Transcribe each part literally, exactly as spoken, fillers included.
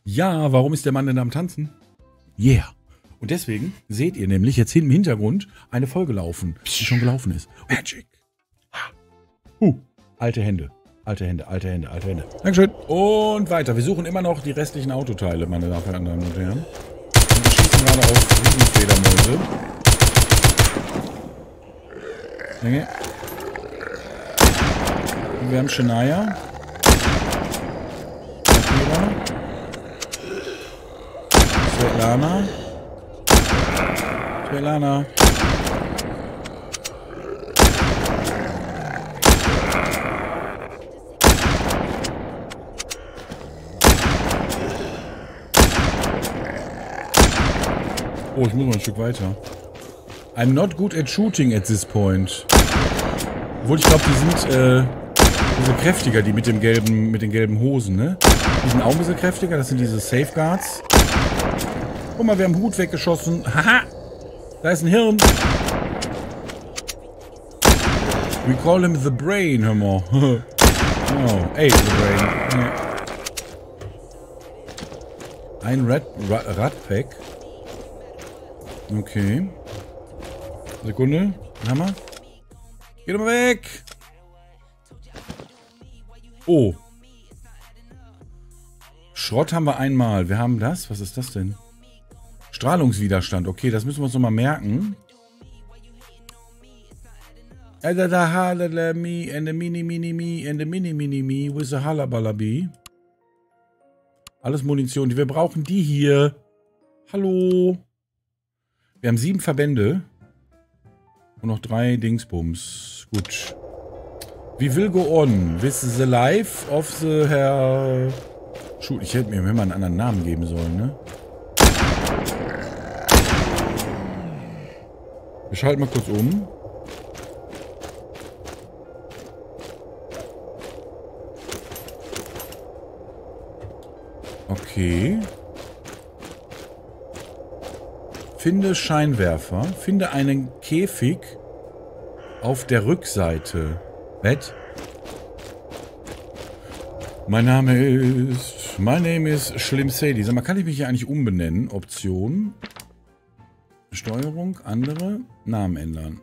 Ja, warum ist der Mann denn am Tanzen? Yeah. Und deswegen seht ihr nämlich jetzt hinten im Hintergrund eine Folge laufen, die schon gelaufen ist. Magic. Huh. Alte Hände. Alte Hände, alte Hände, alte Hände. Dankeschön. Und weiter. Wir suchen immer noch die restlichen Autoteile, meine Damen und Herren. Und wir schießen gerade auf Riesenfledermäuse. Okay. Und wir haben Shania. Svetlana. Svetlana. Oh, ich muss mal ein Stück weiter. I'm not good at shooting at this point. Obwohl, ich glaube, die sind äh, diese kräftiger, die mit dem gelben, mit den gelben Hosen, ne? Die sind auch ein bisschen kräftiger, das sind diese Safeguards. Guck mal, wir haben Hut weggeschossen. Haha! Da ist ein Hirn. We call him the Brain, hör mal. Oh, ey, the Brain. Ja. Ein Rat, Rat, Radpack. Okay. Sekunde. Hammer. Geh doch mal weg. Oh. Schrott haben wir einmal. Wir haben das. Was ist das denn? Strahlungswiderstand. Okay, das müssen wir uns nochmal merken. And the me and the mini mini me and the mini mini me with the halabalabi. Alles Munition. Wir brauchen die hier. Hallo. Wir haben sieben Verbände. Und noch drei Dingsbums. Gut. We will go on with the life of the Herr... Schul. Ich hätte mir mal einen anderen Namen geben sollen, ne? Wir schalten mal kurz um. Okay. Finde Scheinwerfer. Finde einen Käfig auf der Rückseite. Bett. Mein Name ist... My name is Slim Sadie. Sag mal, kann ich mich hier eigentlich umbenennen? Option. Steuerung. Andere. Namen ändern.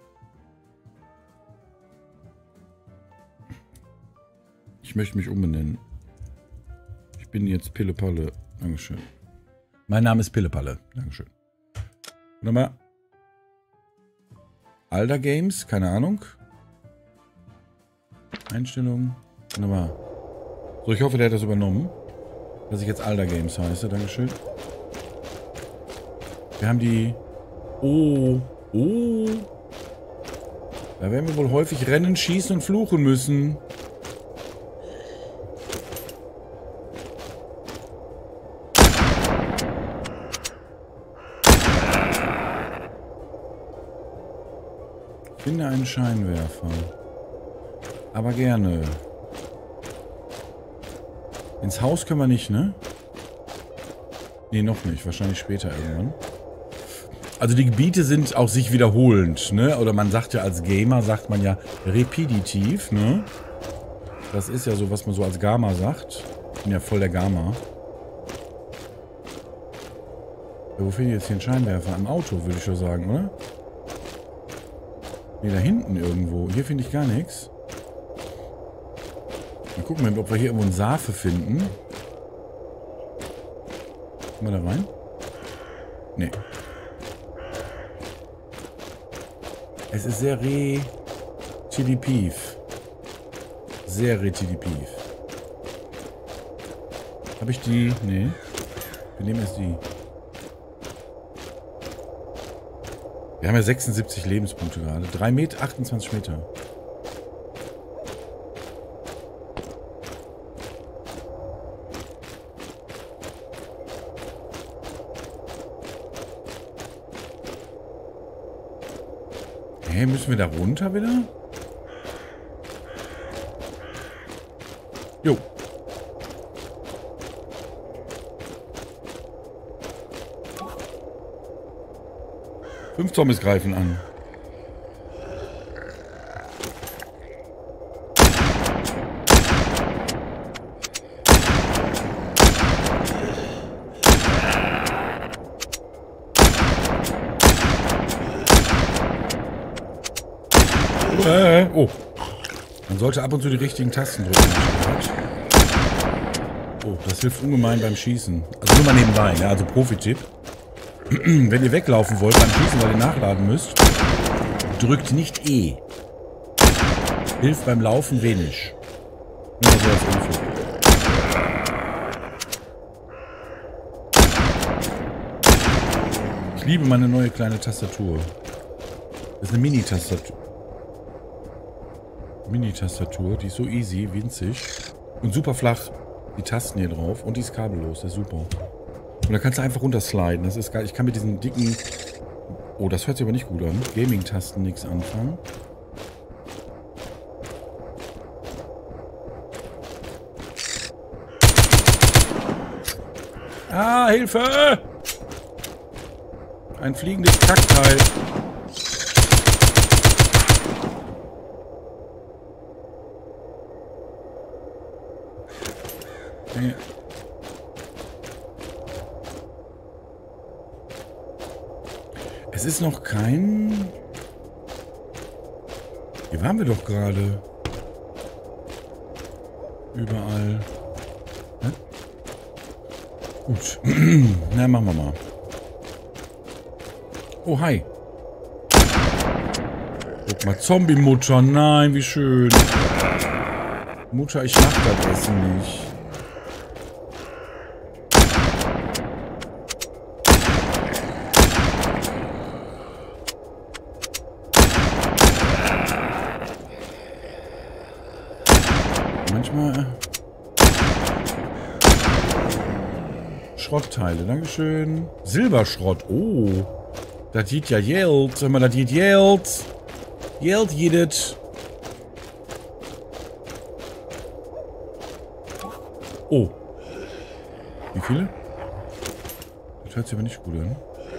Ich möchte mich umbenennen. Ich bin jetzt Pillepalle. Dankeschön. Mein Name ist Pillepalle. Dankeschön. Wunderbar. Alder Games, keine Ahnung. Einstellungen. Wunderbar. So, ich hoffe, der hat das übernommen. Dass ich jetzt Alder Games heiße. Dankeschön. Wir haben die... Oh. Oh. Da werden wir wohl häufig rennen, schießen und fluchen müssen. Finde einen Scheinwerfer. Aber gerne. Ins Haus können wir nicht, ne? Ne, noch nicht. Wahrscheinlich später irgendwann. Also die Gebiete sind auch sich wiederholend, ne? Oder man sagt ja als Gamer, sagt man ja repetitiv, ne? Das ist ja so, was man so als Gamer sagt. Ich bin ja voll der Gamer. Ja, wo finde ich jetzt hier einen Scheinwerfer? Am Auto, würde ich schon sagen, oder? Ne, da hinten irgendwo. Hier finde ich gar nichts. Mal gucken, ob wir hier irgendwo einen Safe finden. Gucken wir da rein? Ne. Es ist sehr retidipiv. Sehr retidipiv. Habe ich die? Ne. Wir nehmen erst die. Wir haben ja sechsundsiebzig Lebenspunkte gerade. drei Meter, achtundzwanzig Meter. Hey, müssen wir da runter wieder? Jo. Fünf Zombies greifen an. Oh. Man sollte ab und zu die richtigen Tasten drücken. Oh, das hilft ungemein beim Schießen. Also nur mal nebenbei, ne? Also Profi-Tipp. Wenn ihr weglaufen wollt beim Schießen, weil ihr nachladen müsst, drückt nicht E. Hilft beim Laufen wenig. Nur mal so als Info. Ich liebe meine neue kleine Tastatur. Das ist eine Mini-Tastatur. Mini-Tastatur, die ist so easy, winzig. Und super flach. Die Tasten hier drauf. Und die ist kabellos, das ist super. Und da kannst du einfach runtersliden. Das ist geil. Ich kann mit diesen dicken... Oh, das hört sich aber nicht gut an. Gaming-Tasten nichts anfangen. Ah, Hilfe! Ein fliegendes Kackteil. Okay. Es ist noch kein... Hier waren wir doch gerade. Überall. Hä? Gut. Na, machen wir mal. Oh, hi. Guck mal, Zombie-Mutter. Nein, wie schön. Mutter, ich mach das Essen nicht. Manchmal... Schrottteile, dankeschön. Silberschrott, oh. Das geht ja Geld. Sag mal, das geht Geld. Geld jedet. Oh. Wie viele? Das hört sich aber nicht gut an.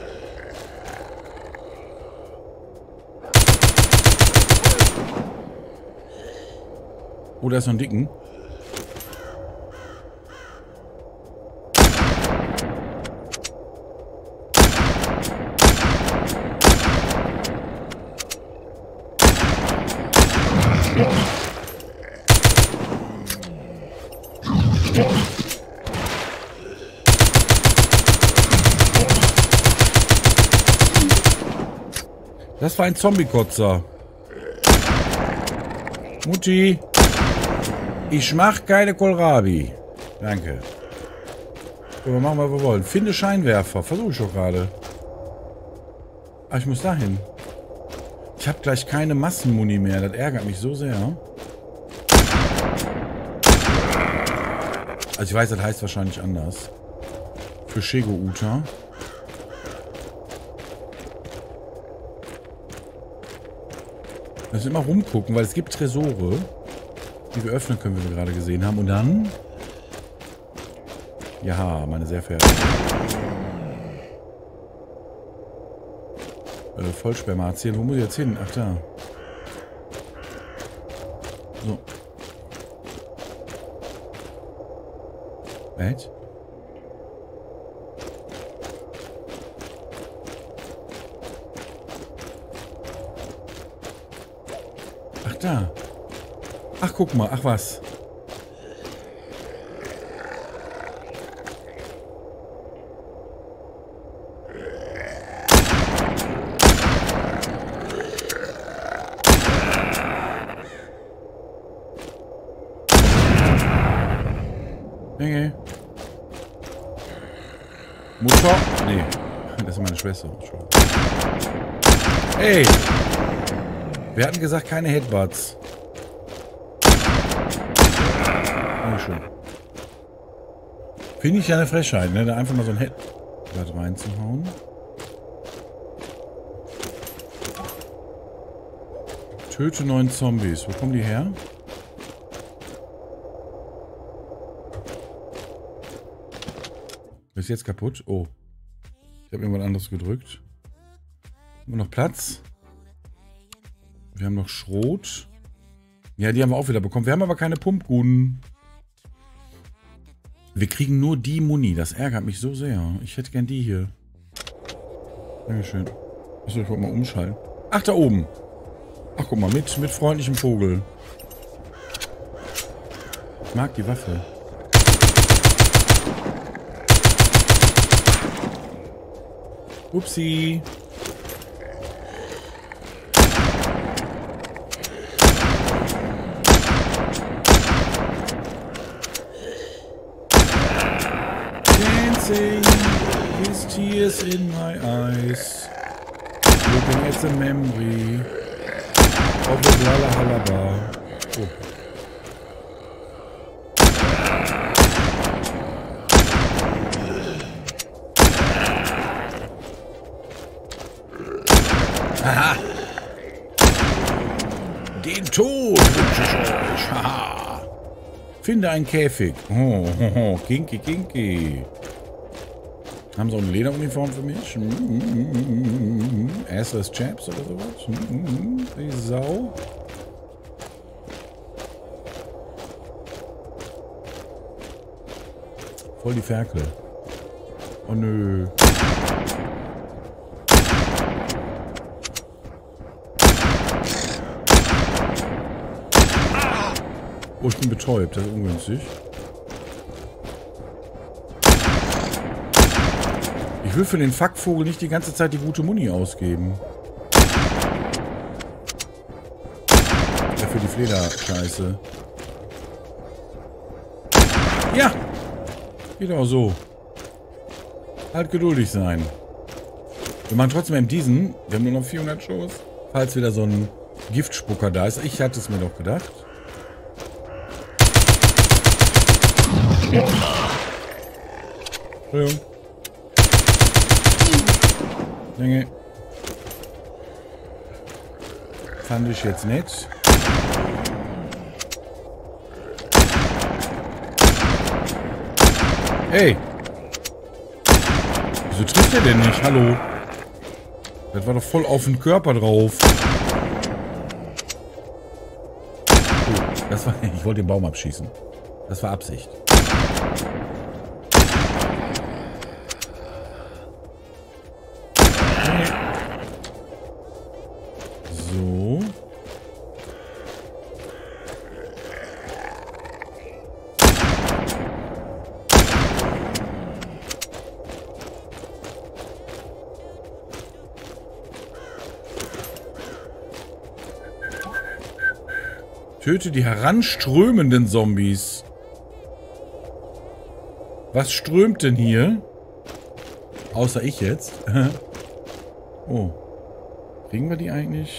Oh, da ist noch ein Dicken. Das war ein Zombie-Kotzer. Mutti. Ich mach keine Kohlrabi. Danke. So, wir machen, was wir wollen. Finde Scheinwerfer. Versuche ich doch gerade. Ah, ich muss dahin. Ich habe gleich keine Massenmuni mehr. Das ärgert mich so sehr. Also ich weiß, das heißt wahrscheinlich anders. Für Shego-Uta. Wir müssen immer rumgucken, weil es gibt Tresore, die wir öffnen können, wie wir gerade gesehen haben. Und dann... Ja, meine sehr verehrten... Äh, Vollspermatien. Wo muss ich jetzt hin? Ach, da. So. Was? Ach, da. Ach, guck mal. Ach, was. Okay. Mutter? Nee. Das ist meine Schwester. Ey! Wir hatten gesagt, keine Headbutts. Dankeschön. Finde ich ja eine Frechheit, ne? Da einfach mal so ein Headbutt reinzuhauen. Töte neun Zombies. Wo kommen die her? Ist jetzt kaputt? Oh. Ich habe irgendwas anderes gedrückt. Haben wir noch Platz? Wir haben noch Schrot. Ja, die haben wir auch wieder bekommen. Wir haben aber keine Pumpgun. Wir kriegen nur die Muni. Das ärgert mich so sehr. Ich hätte gern die hier. Dankeschön. Achso, ich wollte mal umschalten. Ach, da oben. Ach, guck mal, mit, mit freundlichem Vogel. Ich mag die Waffe. Upsi. Dancing with tears in my eyes. Looking at the memory of the Blalalaba. Oh. Haha. Den Tod wünsche ich euch. Haha. Finde einen Käfig. Oh, oh, oh. Kinky, kinky. Haben sie auch eine Lederuniform für mich? Mm, mm, mm, mm. Assless Chaps oder sowas? Mm, mm, die Sau. Voll die Ferkel. Oh nö. Oh, ich bin betäubt. Das ist ungünstig. Ich will für den Fuckvogel nicht die ganze Zeit die gute Muni ausgeben. Ja, für die Flederscheiße. Ja! Geht auch so. Halt geduldig sein. Wir machen trotzdem diesen. Wir haben nur noch vierhundert Schuss. Falls wieder so ein Giftspucker da ist. Ich hatte es mir doch gedacht. Entschuldigung. Dinge. Fand ich jetzt nett. Hey! Wieso trifft er denn nicht? Hallo? Das war doch voll auf den Körper drauf. Oh, das war. Ich wollte den Baum abschießen. Das war Absicht. So. Töte die heranströmenden Zombies. Was strömt denn hier? Außer ich jetzt. Oh. Kriegen wir die eigentlich?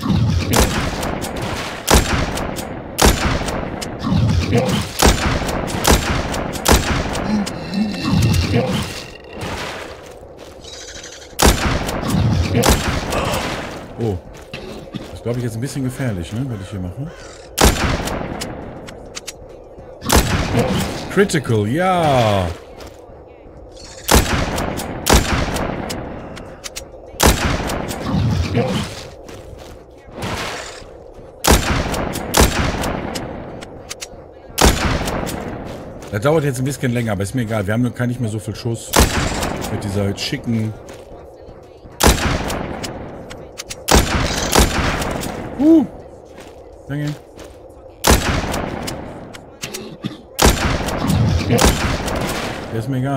Oh. Das ist, glaube ich, jetzt ein bisschen gefährlich, ne, was ich hier mache. Critical, ja. Das dauert jetzt ein bisschen länger, aber ist mir egal. Wir haben nur gar nicht mehr so viel Schuss mit dieser schicken. Uh. Danke. Der ist mir egal.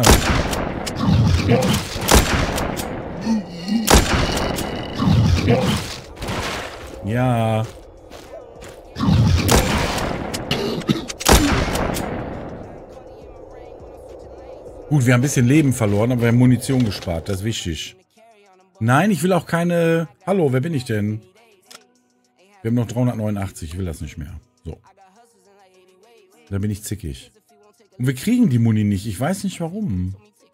Ja. Gut, wir haben ein bisschen Leben verloren, aber wir haben Munition gespart. Das ist wichtig. Nein, ich will auch keine... Hallo, wer bin ich denn? Wir haben noch dreihundertneunundachtzig. Ich will das nicht mehr. So. Da bin ich zickig. Und wir kriegen die Muni nicht. Ich weiß nicht warum.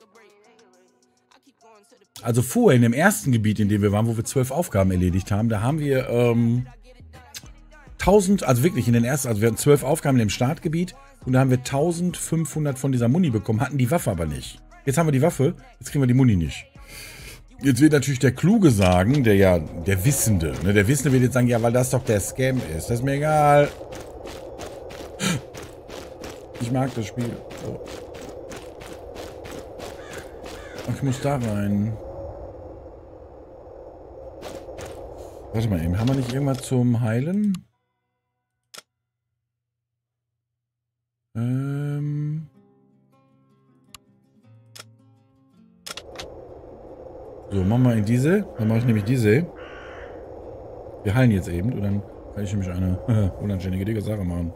Also vorher in dem ersten Gebiet, in dem wir waren, wo wir zwölf Aufgaben erledigt haben, da haben wir ähm, tausend, also wirklich in den ersten, also wir hatten zwölf Aufgaben in dem Startgebiet und da haben wir eintausendfünfhundert von dieser Muni bekommen, hatten die Waffe aber nicht. Jetzt haben wir die Waffe, jetzt kriegen wir die Muni nicht. Jetzt wird natürlich der Kluge sagen, der ja, der Wissende, ne, der Wissende wird jetzt sagen, ja, weil das doch der Scam ist. Das ist mir egal. Ich mag das Spiel. So. Ach, ich muss da rein. Warte mal eben, haben wir nicht irgendwas zum Heilen? Ähm... So, machen wir in diese. Dann mache ich nämlich diese. Wir heilen jetzt eben und dann kann ich nämlich eine unanständige dicke Sache machen.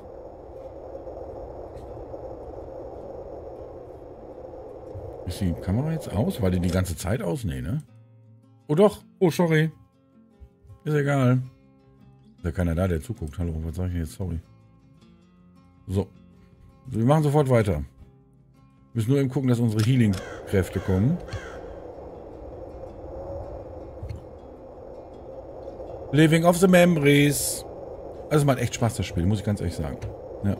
Ist die Kamera jetzt aus? War die die ganze Zeit aus? Nee, ne? Oh doch. Oh, sorry. Ist egal. Ist ja keiner da, der zuguckt. Hallo, was sag ich jetzt? Sorry. So. Wir machen sofort weiter. Wir müssen nur eben gucken, dass unsere Healing-Kräfte kommen. Living of the Memories. Also macht echt Spaß, das Spiel, muss ich ganz ehrlich sagen. Ja.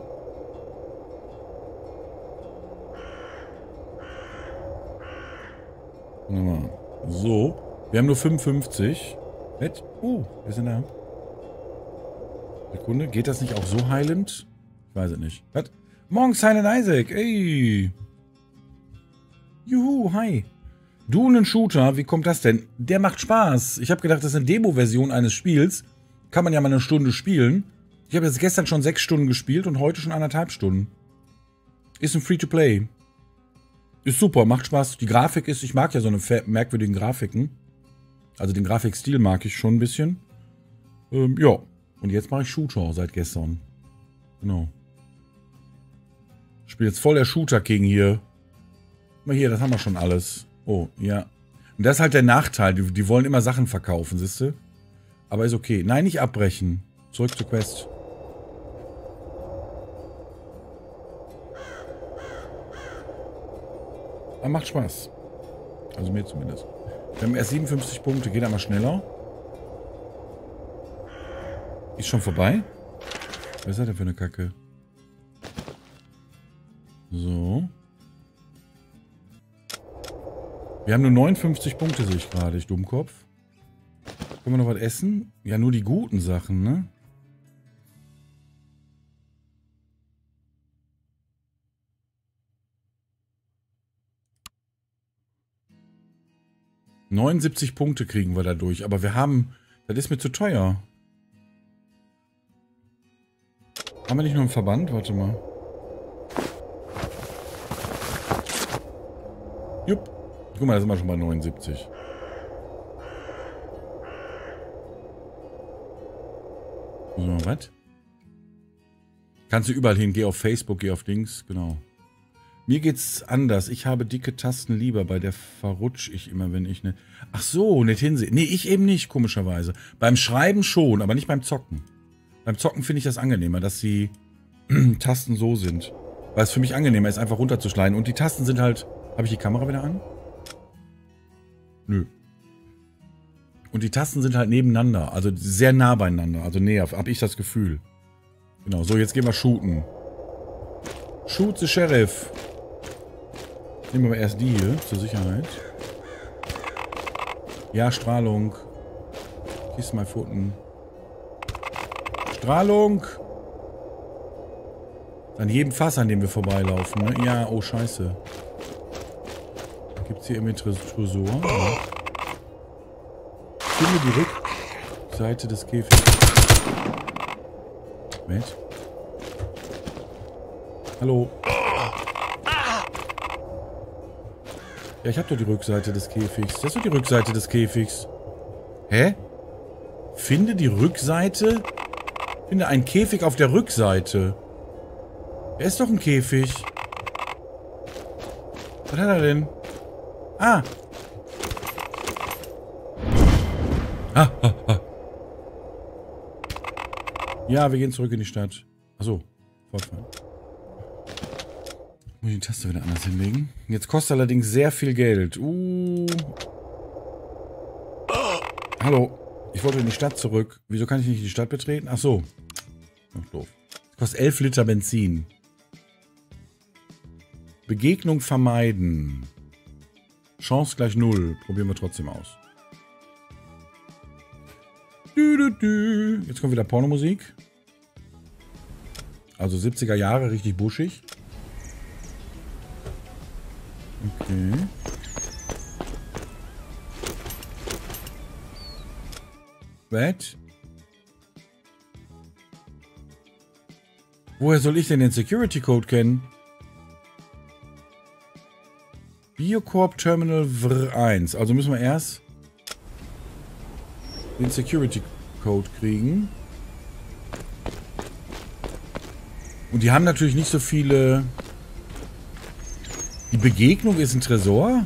So. Wir haben nur fünfundfünfzig. Nett. Oh, wir sind da. Sekunde. Geht das nicht auch so heilend? Ich weiß es nicht. Was? Morgen Silent Isaac. Ey. Juhu, hi. Du und ein Shooter, wie kommt das denn? Der macht Spaß. Ich habe gedacht, das ist eine Demo-Version eines Spiels. Kann man ja mal eine Stunde spielen. Ich habe jetzt gestern schon sechs Stunden gespielt und heute schon anderthalb Stunden. Ist ein Free-to-Play. Ist super, macht Spaß. Die Grafik ist, ich mag ja so eine merkwürdigen Grafiken. Also den Grafikstil mag ich schon ein bisschen. Ähm, ja. Und jetzt mache ich Shooter seit gestern. Genau. Ich spiele jetzt voll der Shooter-King hier. Mal hier, das haben wir schon alles. Oh, ja. Und das ist halt der Nachteil. Die, die wollen immer Sachen verkaufen, siehst du? Aber ist okay. Nein, nicht abbrechen. Zurück zur Quest. Aber macht Spaß. Also mir zumindest. Wir haben erst siebenundfünfzig Punkte. Geht einmal schneller. Ist schon vorbei? Was ist das denn für eine Kacke? So. Wir haben nur neunundfünfzig Punkte, sehe ich gerade, ich Dummkopf. Können wir noch was essen? Ja, nur die guten Sachen, ne? neunundsiebzig Punkte kriegen wir dadurch, aber wir haben... Das ist mir zu teuer. Haben wir nicht nur einen Verband? Warte mal. Jupp. Guck mal, da sind wir schon bei neunundsiebzig. So, was? Kannst du überall hin. Geh auf Facebook, geh auf Dings. Genau. Mir geht's anders. Ich habe dicke Tasten lieber. Bei der verrutsch ich immer, wenn ich ne... Ach so, nicht hinsehen. Nee, ich eben nicht, komischerweise. Beim Schreiben schon, aber nicht beim Zocken. Beim Zocken finde ich das angenehmer, dass die Tasten so sind. Weil es für mich angenehmer ist, einfach runterzuschneiden. Und die Tasten sind halt... Habe ich die Kamera wieder an? Nö. Und die Tasten sind halt nebeneinander. Also sehr nah beieinander. Also näher, habe ich das Gefühl. Genau, so jetzt gehen wir shooten. Shoot the Sheriff. Nehmen wir aber erst die hier, zur Sicherheit. Ja, Strahlung. Kiss my Pfoten. Strahlung! An jedem Fass, an dem wir vorbeilaufen, ne? Ja, oh scheiße. Gibt es hier irgendwie Tresor? Ja. Finde die Rückseite des Käfigs. Moment. Hallo. Ja, ich hab doch die Rückseite des Käfigs. Das ist doch die Rückseite des Käfigs. Hä? Finde die Rückseite? Finde einen Käfig auf der Rückseite. Er ist doch ein Käfig. Was hat er denn? Ah. Ah, ah, ah. Ja, wir gehen zurück in die Stadt. Achso, fortfahren. Muss ich die Taste wieder anders hinlegen. Jetzt kostet allerdings sehr viel Geld. Uh. Hallo. Ich wollte in die Stadt zurück. Wieso kann ich nicht die Stadt betreten? Ach so. Ach, doof. Das kostet elf Liter Benzin. Begegnung vermeiden. Chance gleich null. Probieren wir trotzdem aus. Dü, dü, dü. Jetzt kommt wieder Pornomusik. Also siebziger Jahre, richtig buschig. Okay. Was? Woher soll ich denn den Security Code kennen? Biocorp Terminal V R eins. Also müssen wir erst den Security Code kriegen. Und die haben natürlich nicht so viele... Die Begegnung ist ein Tresor.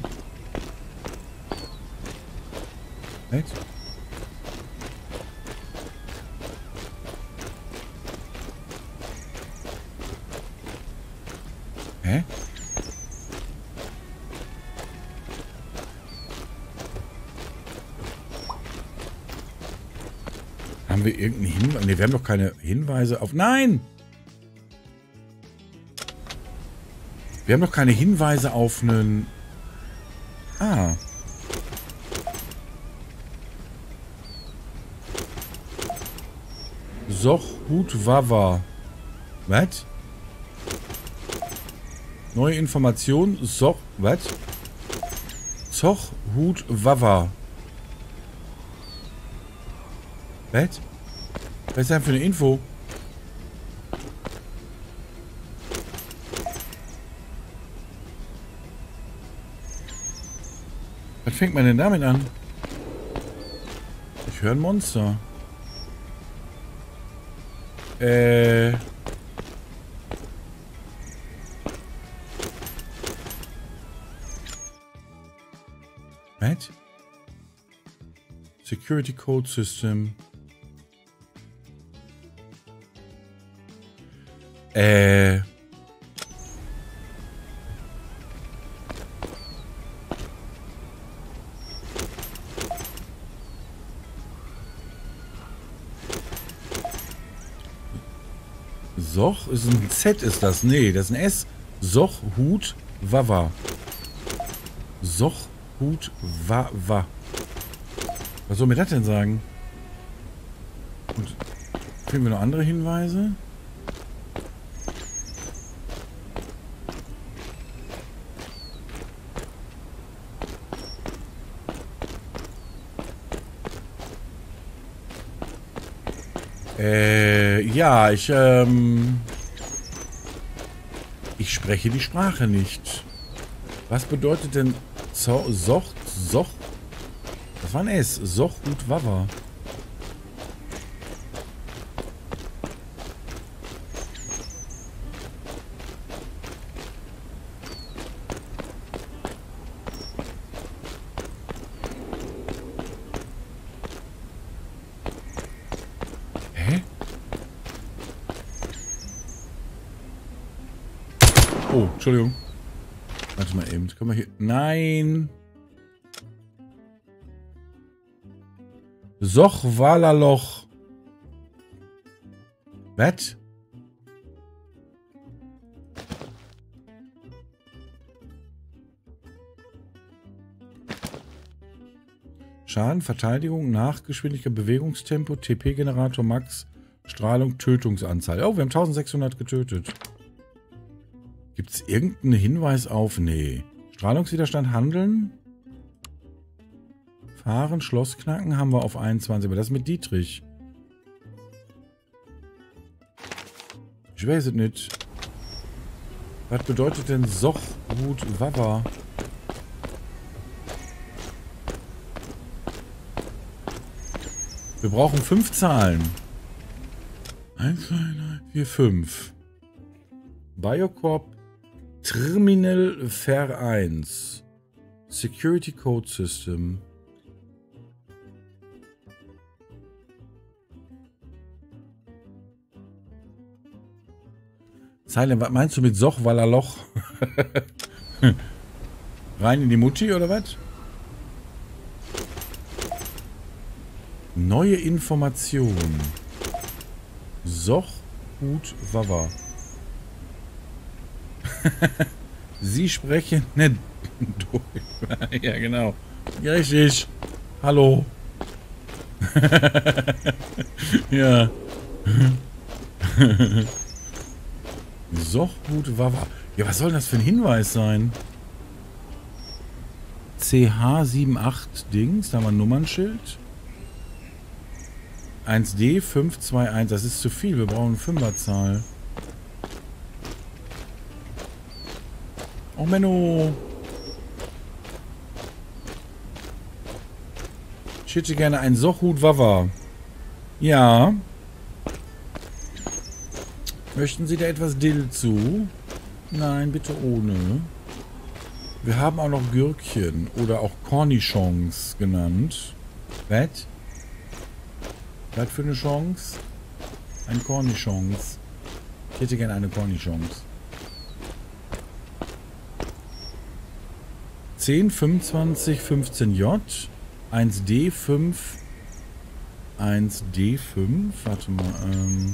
Was? Hä? Haben wir irgendeinen Hinweis? Ne, wir haben doch keine Hinweise auf... Nein! Wir haben doch keine Hinweise auf einen... Ah. Sochhut Wawa. Was? Neue Information. Soch... Was? Sochhut Wawa. Was? Was ist das für eine Info? Was fängt man denn damit an? Ich höre ein Monster. Äh... Was? Security Code System. Äh... Soch ist ein Z, ist das? Nee, das ist ein S. Sochhut Wawa. Sochhut Wawa. Was soll mir das denn sagen? Und kriegen wir noch andere Hinweise? Äh, ja, ich, ähm... Ich spreche die Sprache nicht. Was bedeutet denn Zo Soch, Soch? Das war ein S. Sochhut Wawa. Oh, Entschuldigung. Warte mal eben. Können wir hier... Nein. Sochwalaloch. Was? Schaden, Verteidigung, Nachgeschwindigkeit, Bewegungstempo, T P-Generator, Max, Strahlung, Tötungsanzahl. Oh, wir haben eintausendsechshundert getötet. Gibt es irgendeinen Hinweis auf... Nee. Strahlungswiderstand, Handeln. Fahren, Schloss knacken haben wir auf einundzwanzig. Aber das mit Dietrich. Ich weiß es nicht. Was bedeutet denn Sochhut Wawa? Wir brauchen fünf Zahlen. eins, zwei, drei, vier, fünf. Biocorp Terminal V R eins. Security Code System. Silent, was meinst du mit Sochwalaloch? Rein in die Mutti oder was? Neue Information. Sochhut Wawa. Sie sprechen nicht durch. Ja, genau. Ja, richtig. Hallo. Ja. Sochhut Wawa. Ja, was soll das für ein Hinweis sein? C H acht Dings, da haben wir ein Nummernschild. eins D fünf zwei eins. Das ist zu viel. Wir brauchen eine Fünferzahl. Oh, Menno. Ich hätte gerne einen Sochhut Wawa. Ja. Möchten Sie da etwas Dill zu? Nein, bitte ohne. Wir haben auch noch Gürkchen oder auch Cornichons genannt. Was? Was für eine Chance? Ein Cornichons. Ich hätte gerne eine Cornichons. zehn, fünfundzwanzig, fünfzehn J. eins D fünf. eins D fünf. Warte mal. Ähm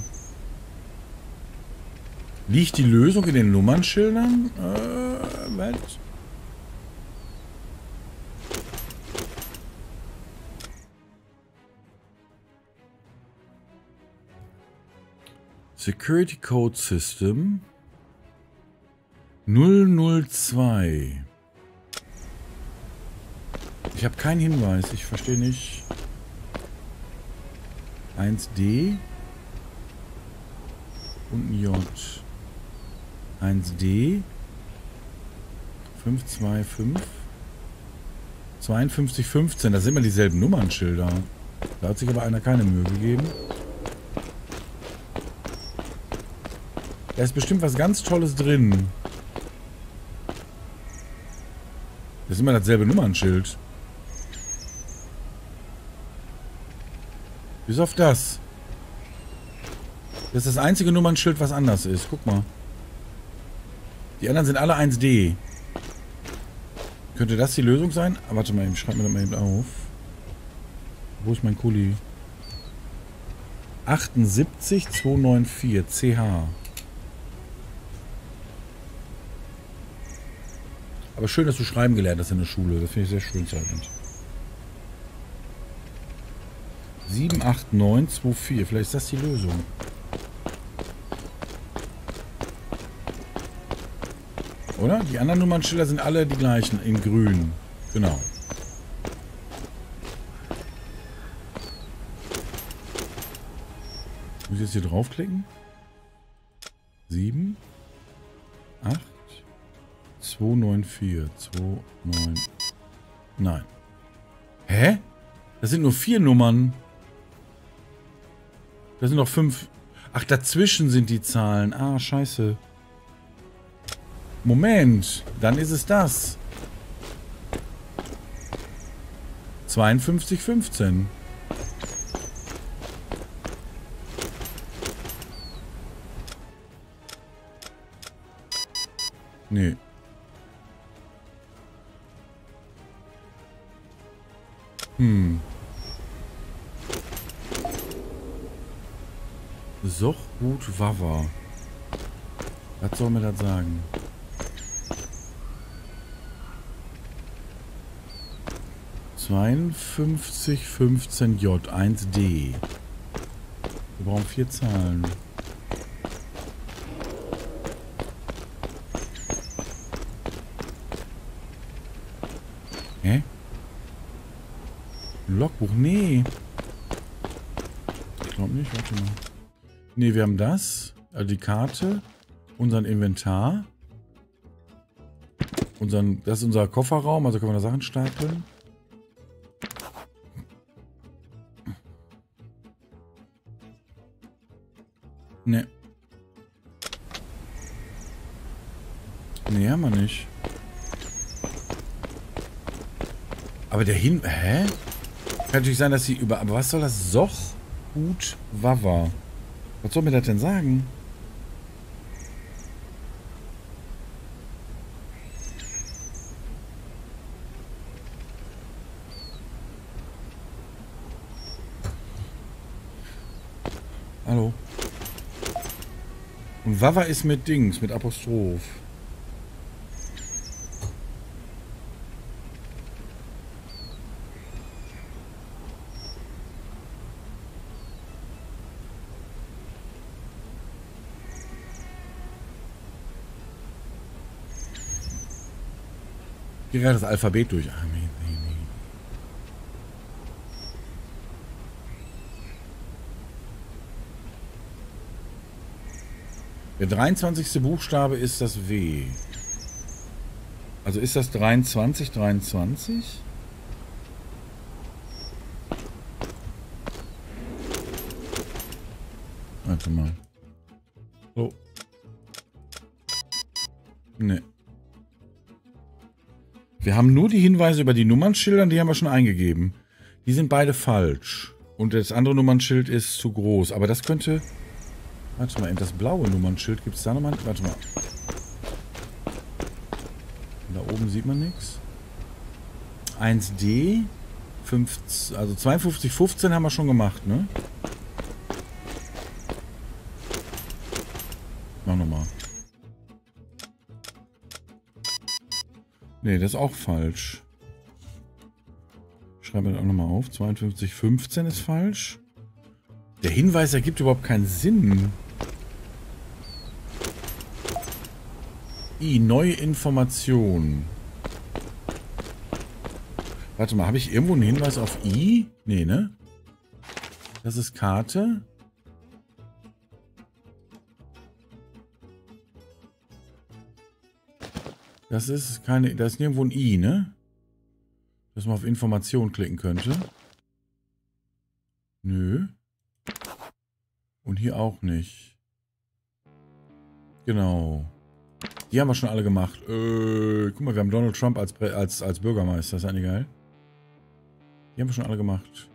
Liegt die Lösung in den Nummernschildern? Äh, was? Security Code System null null zwei. Ich habe keinen Hinweis. Ich verstehe nicht. eins D und ein J. eins D fünf zwei fünf zweiundfünfzig fünfzehn. Das sind immer dieselben Nummernschilder. Da hat sich aber einer keine Mühe gegeben. Da ist bestimmt was ganz Tolles drin. Das ist immer dasselbe Nummernschild. Bis auf das. Das ist das einzige Nummernschild, was anders ist. Guck mal. Die anderen sind alle eins D. Könnte das die Lösung sein? Ah, warte mal, ich schreibe mir das mal eben auf. Wo ist mein Kuli? achtundsiebzig zweihundertvierundneunzig C H. Aber schön, dass du schreiben gelernt hast in der Schule. Das finde ich sehr schön, Silent. sieben acht neun zwei vier. Vielleicht ist das die Lösung. Oder? Die anderen Nummernschilder sind alle die gleichen, in grün. Genau. Muss ich jetzt hier draufklicken? sieben, acht, zwei neun vier, zwei neun. Nein. Hä? Das sind nur vier Nummern. Das sind noch fünf. Ach, dazwischen sind die Zahlen. Ah, scheiße. Moment, dann ist es das. zweiundfünfzig fünfzehn. Nee. Hm. Sochhut Wawa. Was soll mir das sagen? zweiundfünfzig fünfzehn J eins D. Wir brauchen vier Zahlen. Hä? Logbuch? Nee. Ich glaube nicht. Warte mal. Nee, wir haben das. Also die Karte. Unseren Inventar. Unseren, das ist unser Kofferraum. Also können wir da Sachen stapeln. Nee. Nee, haben wir nicht. Aber der Hin... Hä? Kann natürlich sein, dass sie über... Aber was soll das? Sochhut Wawa. Was soll mir das denn sagen? Hallo? Und Wawa ist mit Dings, mit Apostroph. Ich gehe gerade das Alphabet durch. Der dreiundzwanzigste Buchstabe ist das W. Also ist das dreiundzwanzig, dreiundzwanzig? Warte mal. So. Ne. Wir haben nur die Hinweise über die Nummernschilder, die haben wir schon eingegeben. Die sind beide falsch. Und das andere Nummernschild ist zu groß. Aber das könnte... Warte mal, das blaue Nummernschild, gibt es da nochmal? Warte mal. Da oben sieht man nichts. eins D. fünfzehn, also zweiundfünfzig fünfzehn haben wir schon gemacht, ne? Mach nochmal. Ne, das ist auch falsch. Ich schreibe das auch nochmal auf. zweiundfünfzig fünfzehn ist falsch. Der Hinweis ergibt überhaupt keinen Sinn. I, neue Information. Warte mal, habe ich irgendwo einen Hinweis auf I? Nee, ne? Das ist Karte. Das ist keine, da ist nirgendwo ein I, ne? Dass man auf Information klicken könnte. Nö. Und hier auch nicht. Genau. Die haben wir schon alle gemacht. Äh, guck mal, wir haben Donald Trump als, als, als Bürgermeister. Ist das eigentlich geil? Die haben wir schon alle gemacht.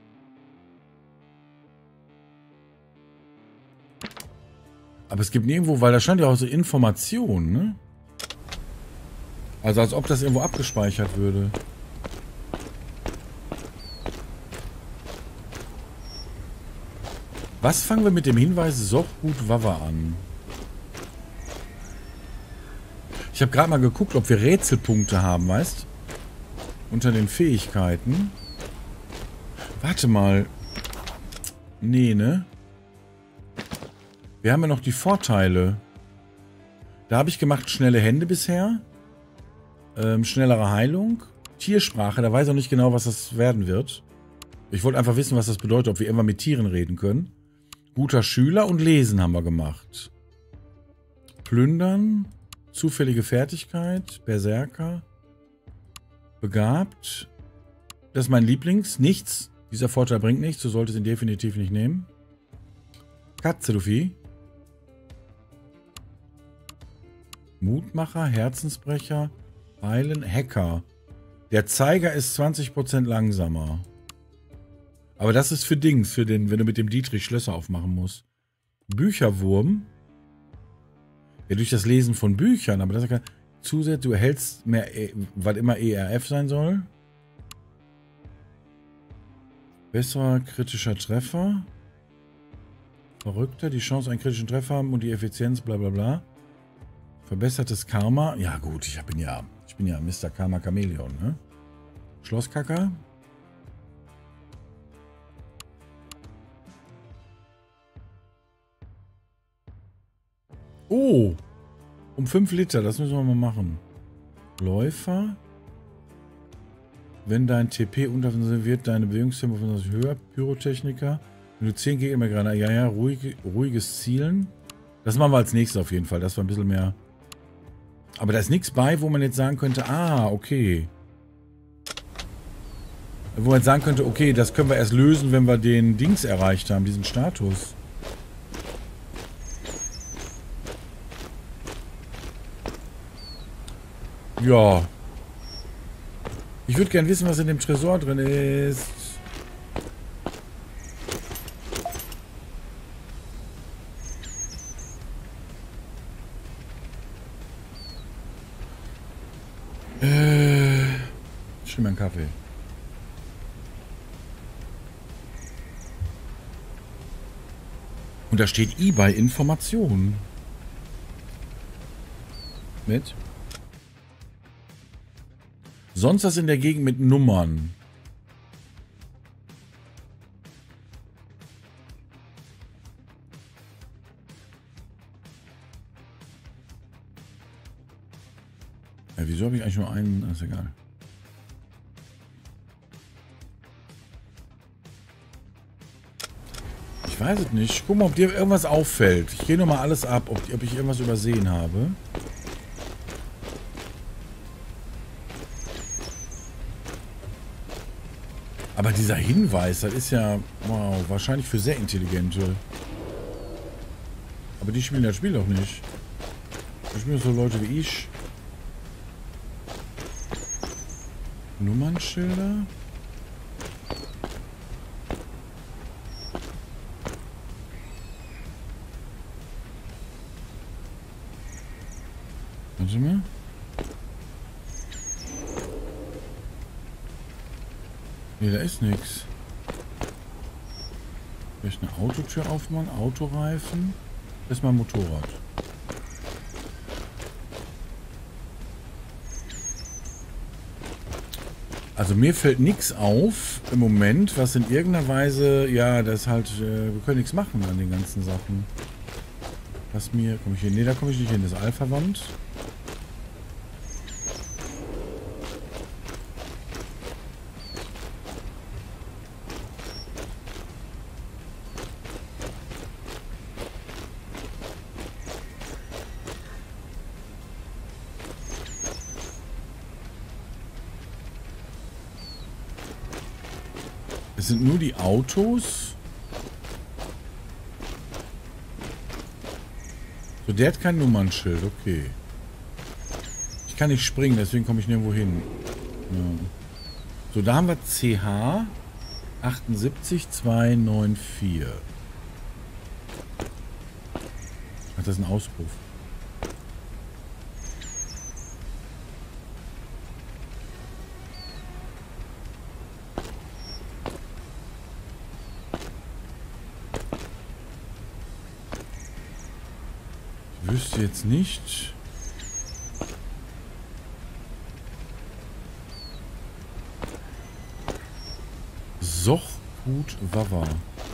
Aber es gibt nirgendwo, weil da stand ja auch so Information, ne? Also als ob das irgendwo abgespeichert würde. Was fangen wir mit dem Hinweis Soch gut Wawa an? Ich habe gerade mal geguckt, ob wir Rätselpunkte haben, weißt? Unter den Fähigkeiten. Warte mal. Nee, ne? Wir haben ja noch die Vorteile. Da habe ich gemacht schnelle Hände bisher. Ähm, schnellere Heilung. Tiersprache, da weiß ich noch nicht genau, was das werden wird. Ich wollte einfach wissen, was das bedeutet, ob wir immer mit Tieren reden können. Guter Schüler und Lesen haben wir gemacht. Plündern. Zufällige Fertigkeit. Berserker. Begabt. Das ist mein Lieblings. Nichts. Dieser Vorteil bringt nichts. Du solltest ihn definitiv nicht nehmen. Katze, du Vieh. Mutmacher. Herzensbrecher. Heilen. Hacker. Der Zeiger ist zwanzig Prozent langsamer. Aber das ist für Dings, für den, wenn du mit dem Dietrich Schlösser aufmachen musst. Bücherwurm. Ja, durch das Lesen von Büchern, aber das ist ja kein... Zusätzlich, du erhältst mehr, e, was immer E R F sein soll. Besserer kritischer Treffer. Verrückter, die Chance, einen kritischen Treffer haben und die Effizienz, bla bla bla. Verbessertes Karma. Ja gut, ich bin ja, ich bin ja Mister Karma Chameleon, ne? Schlosskacker. Oh, um fünf Liter, das müssen wir mal machen. Läufer. Wenn dein T P unterwandert wird, deine Bewegungstempo höher. Pyrotechniker. Wenn du zehn Gegner gerade, ja, ja, ruhig, ruhiges Zielen. Das machen wir als nächstes auf jeden Fall, das war ein bisschen mehr. Aber da ist nichts bei, wo man jetzt sagen könnte, ah, okay. Wo man jetzt sagen könnte, okay, das können wir erst lösen, wenn wir den Dings erreicht haben, diesen Status. Ja. Ich würde gern wissen, was in dem Tresor drin ist. Äh. Ich nehme einen Kaffee. Und da steht I bei Informationen. Mit? Sonst was in der Gegend mit Nummern. Ja, wieso habe ich eigentlich nur einen? Ist egal. Ich weiß es nicht. Guck mal, ob dir irgendwas auffällt. Ich gehe nochmal alles ab, ob, ob ich irgendwas übersehen habe. Aber dieser Hinweis, das ist ja, wow, wahrscheinlich für sehr Intelligente. Aber die spielen das Spiel doch nicht. Die spielen so Leute wie ich. Nummernschilder. Warte mal. Nee, da ist nichts. Vielleicht eine Autotür aufmachen, Autoreifen. Das ist mein Motorrad. Also mir fällt nichts auf im Moment, was in irgendeiner Weise, ja, das halt, äh, wir können nichts machen an den ganzen Sachen. Was mir, komme ich hier, nee, da komme ich nicht hin, das ist Alpha-Wand. Es sind nur die Autos. So, der hat kein Nummernschild, okay. Ich kann nicht springen, deswegen komme ich nirgendwo hin. Ja. So, da haben wir C H achtundsiebzig zwei neun vier. Ach, das ist ein Auspuff. Ich wüsste jetzt nicht. Sochhut Wawa.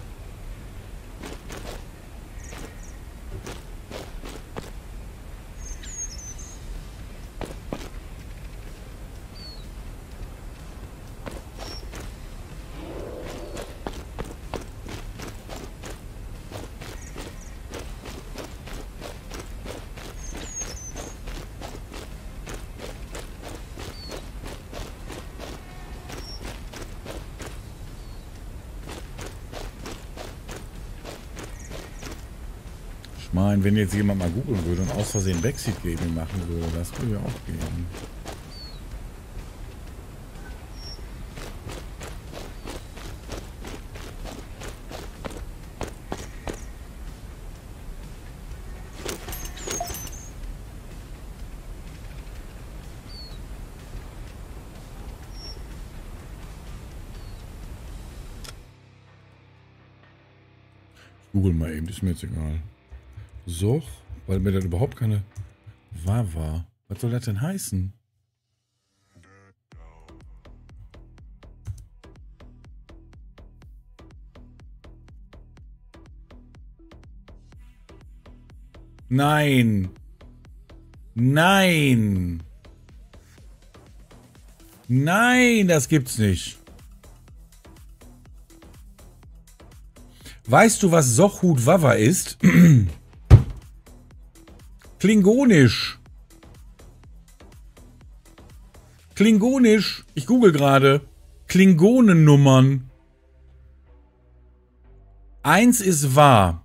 Ich meine, wenn jetzt jemand mal googeln würde und aus Versehen Backseat Gaming machen würde, das würde ja auch gehen. Ich google mal eben, ist mir jetzt egal. So, weil mir das überhaupt keine Wawa. Was soll das denn heißen? Nein. Nein. Nein, das gibt's nicht. Weißt du, was Sochhut Wawa ist? Klingonisch. Klingonisch. Ich google gerade. Klingonennummern. Eins ist wahr.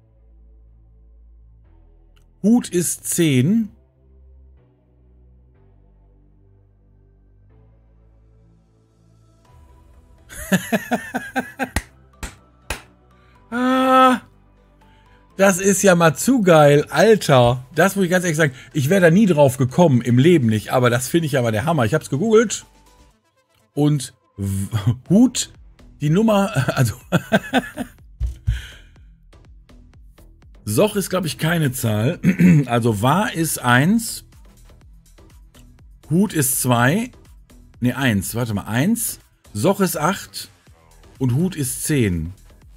Hut ist zehn. Ah, das ist ja mal zu geil, Alter. Das muss ich ganz ehrlich sagen. Ich wäre da nie drauf gekommen, im Leben nicht. Aber das finde ich aber der Hammer. Ich habe es gegoogelt. Und Hut, die Nummer, also Soch ist, glaube ich, keine Zahl. Also wahr ist eins. Hut ist zwei. Ne, eins. Warte mal, eins. Soch ist acht. Und Hut ist zehn.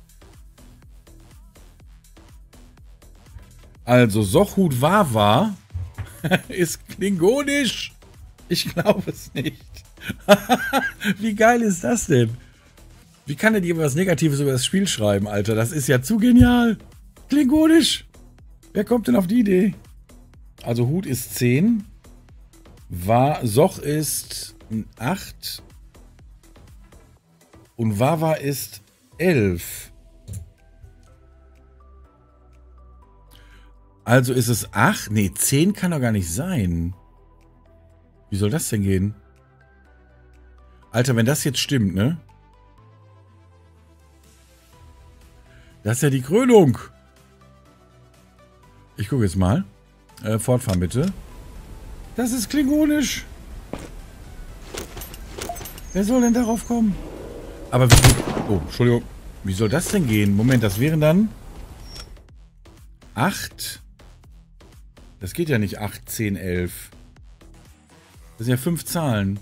Also Sochhut Wawa ist klingonisch. Ich glaube es nicht. Wie geil ist das denn? Wie kann denn jemand was Negatives über das Spiel schreiben, Alter? Das ist ja zu genial. Klingonisch. Wer kommt denn auf die Idee? Also Hut ist zehn. War, Soch ist acht. Und Wawa ist elf. Also ist es acht? Nee, zehn kann doch gar nicht sein. Wie soll das denn gehen? Alter, wenn das jetzt stimmt, ne? Das ist ja die Krönung. Ich gucke jetzt mal. Äh, fortfahren bitte. Das ist klingonisch. Wer soll denn darauf kommen? Aber wie... Oh, Entschuldigung. Wie soll das denn gehen? Moment, das wären dann... acht. Das geht ja nicht acht, zehn, elf. Das sind ja fünf Zahlen.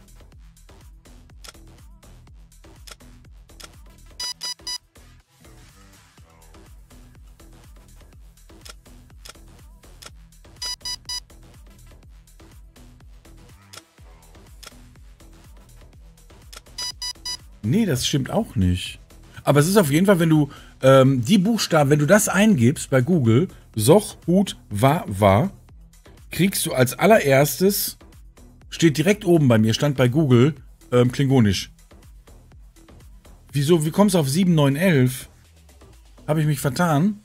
Nee, das stimmt auch nicht. Aber es ist auf jeden Fall, wenn du ähm, die Buchstaben, wenn du das eingibst bei Google, Soch, Hut, Wa, Wa, kriegst du als allererstes, steht direkt oben bei mir, stand bei Google, ähm, klingonisch. Wieso, wie kommst du auf sieben, neun, elf? Habe ich mich vertan?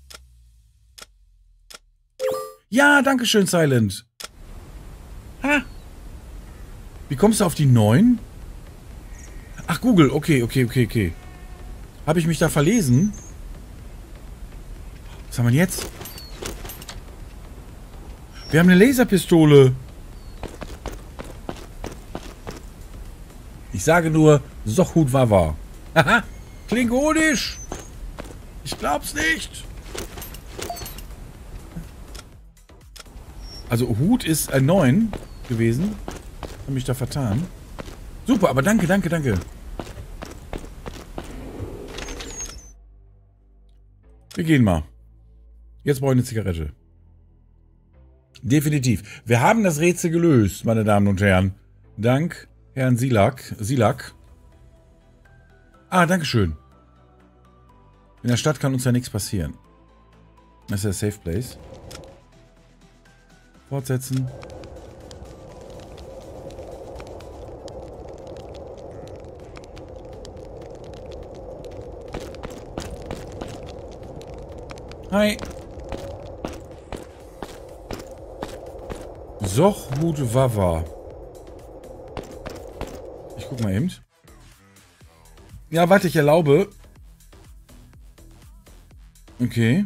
Ja, danke schön, Silent. Ha! Wie kommst du auf die neun? Ach, Google, okay, okay, okay, okay. Habe ich mich da verlesen? Was haben wir denn jetzt? Wir haben eine Laserpistole. Ich sage nur, Sochhut Wawa. Haha, klingonisch. Ich glaub's nicht. Also Hut ist ein neun gewesen. Habe mich da vertan. Super, aber danke, danke, danke. Wir gehen mal. Jetzt brauche ich eine Zigarette. Definitiv. Wir haben das Rätsel gelöst, meine Damen und Herren. Dank Herrn Silak. Silak. Ah, dankeschön. In der Stadt kann uns ja nichts passieren. Das ist der Safe Place. Fortsetzen. Hi. Sochhut Wawa. Ich guck mal eben. Ja, warte, ich erlaube. Okay.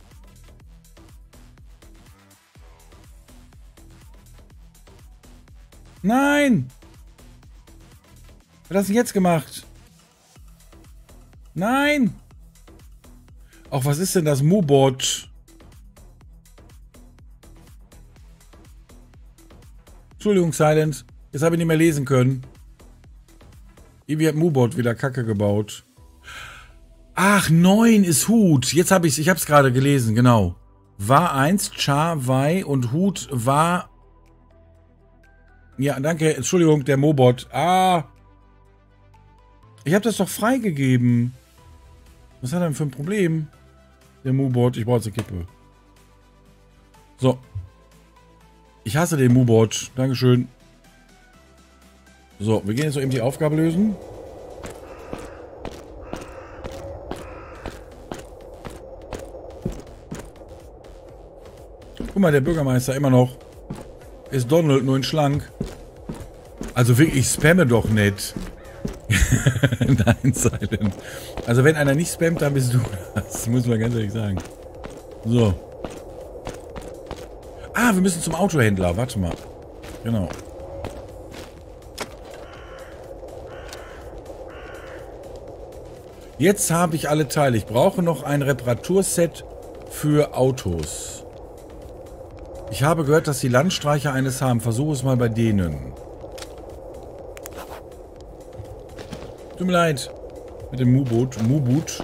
Nein! Was hast du jetzt gemacht? Nein! Ach, was ist denn das Mubot? Entschuldigung, Silent. Jetzt habe ich nicht mehr lesen können. Ivi hat Mubot wieder Kacke gebaut. Ach, neun ist Hut. Jetzt habe ich es, ich habe es gerade gelesen, genau. War eins, Cha, Wei und Hut war... Ja, danke, Entschuldigung, der Mobot. Ah. Ich habe das doch freigegeben. Was hat er denn für ein Problem? Der Mubot, ich brauche jetzt eine Kippe. So. Ich hasse den Mubot. Dankeschön. So, wir gehen jetzt so eben die Aufgabe lösen. Guck mal, der Bürgermeister immer noch. Ist Donald, nur in schlank. Also wirklich, ich spamme doch nicht. Nein, Silent. Also wenn einer nicht spammt, dann bist du das. Das muss man ganz ehrlich sagen. So. Ah, wir müssen zum Autohändler. Warte mal. Genau. Jetzt habe ich alle Teile. Ich brauche noch ein Reparaturset für Autos. Ich habe gehört, dass die Landstreicher eines haben. Versuche es mal bei denen. Tut mir leid. Mit dem Mubot. Mubut.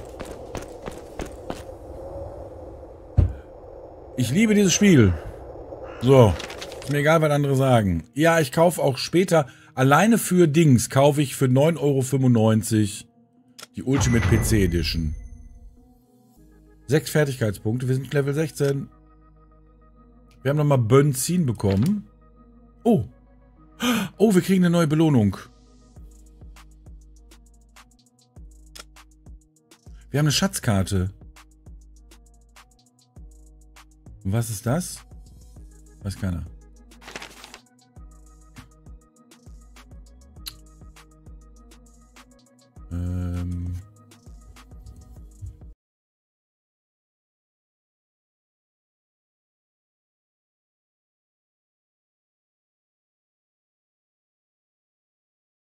Ich liebe dieses Spiel. So. Ist mir egal, was andere sagen. Ja, ich kaufe auch später Alleine für Dings kaufe ich für neun Euro fünfundneunzig die Ultimate P C Edition. Sechs Fertigkeitspunkte. Wir sind Level sechzehn. Wir haben nochmal Benzin bekommen. Oh. Oh, wir kriegen eine neue Belohnung. Wir haben eine Schatzkarte. Und was ist das? Weiß keiner.